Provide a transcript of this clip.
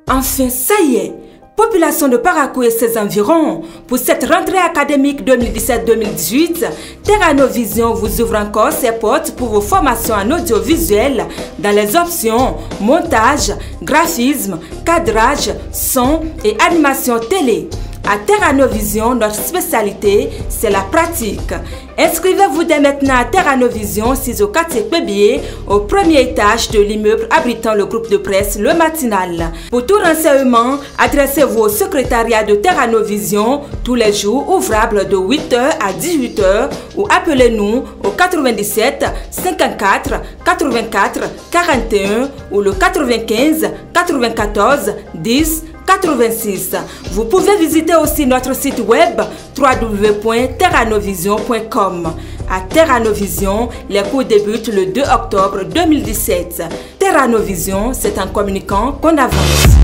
Enfin, ça y est, population de Parakou et ses environs, pour cette rentrée académique 2017-2018, Terranovision vous ouvre encore ses portes pour vos formations en audiovisuel dans les options montage, graphisme, cadrage, son et animation télé. À Terranovision, notre spécialité, c'est la pratique. Inscrivez-vous dès maintenant à Terranovision, 6 au quartier Pébier, au premier étage de l'immeuble abritant le groupe de presse Le Matinal. Pour tout renseignement, adressez-vous au secrétariat de Terranovision tous les jours ouvrables de 8h à 18h ou appelez-nous au 97 54 84 41 ou le 95 94 10 86. Vous pouvez visiter aussi notre site web www.terranovision.com. À Terranovision, les cours débutent le 2 octobre 2017. Terranovision, c'est en communiquant qu'on avance.